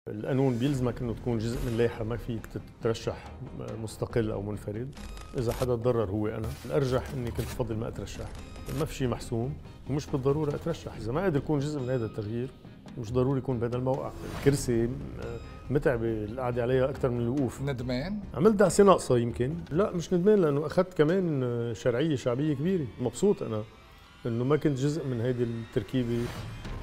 القانون بيلزمك انه تكون جزء من لائحه، ما فيك تترشح مستقل او منفرد. اذا حدا تضرر هو انا، الارجح اني كنت بفضل ما اترشح. ما في شيء محسوم ومش بالضروره اترشح. اذا ما قدر يكون جزء من هذا التغيير مش ضروري يكون بهذا الموقع. الكرسي متعبه القعده عليها اكثر من الوقوف. ندمان؟ عملت دعسه ناقصه يمكن. لا مش ندمان، لانه اخذت كمان شرعيه شعبيه كبيره. مبسوط انا انه ما كنت جزء من هيدي التركيبه